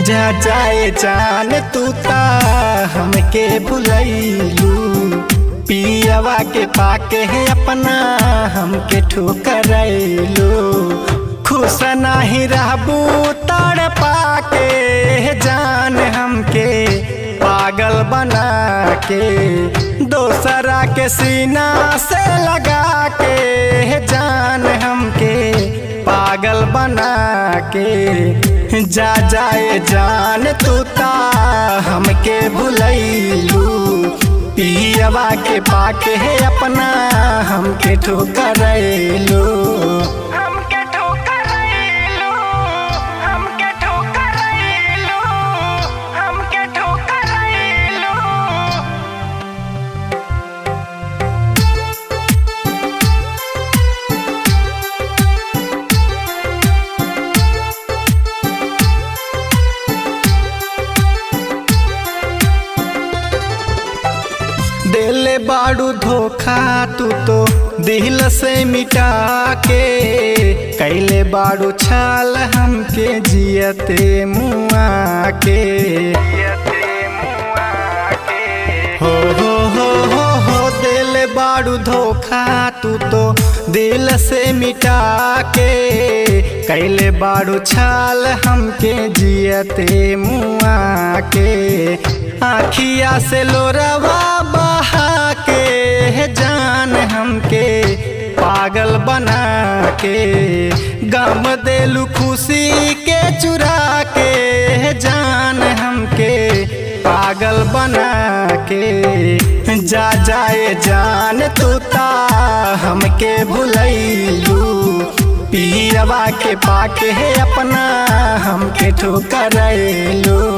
जा जाए जान तू ता हमके भुलैलू, पियवा के पाके है अपना हमके ठुकरैलू। खुश नाही रहबू तड़ पाके जान हमके पागल बना के, दोसरा के सीना से लगा के जान हमके पागल बना के। जा जाए जान तू ता हमके भुलैलू, पियवा के पाके है अपना हमके ठुकरैलू। देले बाड़ू धोखा तू तो दिल से मिटा के, कैले बाड़ू छाल हमके जियते मुआ के। हो देले बाड़ू धोखा तू तो दिल से मिटा के, कैले बाड़ू छाल हमके जियते मुआ के। आखिया से लोरवा बहा के जान हमके पागल बना के, गम देलू खुशी के चुरा के जान हमके पागल बना के। जा जाए जान तू ता हमके भुलैलू, पियवा के पाके है अपना हमके ठुकरैलू।